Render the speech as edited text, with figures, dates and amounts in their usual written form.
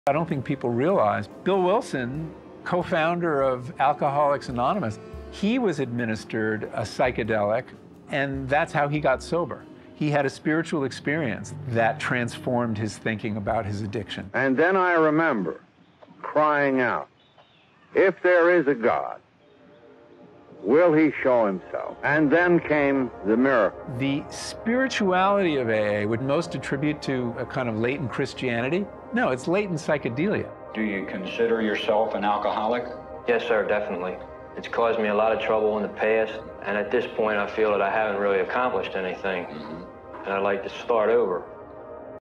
I don't think people realize Bill Wilson, co-founder of Alcoholics Anonymous, he was administered a psychedelic, and that's how he got sober. He had a spiritual experience that transformed his thinking about his addiction. And then I remember crying out, if there is a God, will he show himself? And then came the miracle. The spirituality of AA would most attribute to a kind of latent Christianity. No, it's latent psychedelia. Do you consider yourself an alcoholic? Yes, sir, definitely. It's caused me a lot of trouble in the past, and at this point I feel that I haven't really accomplished anything, and I'd like to start over.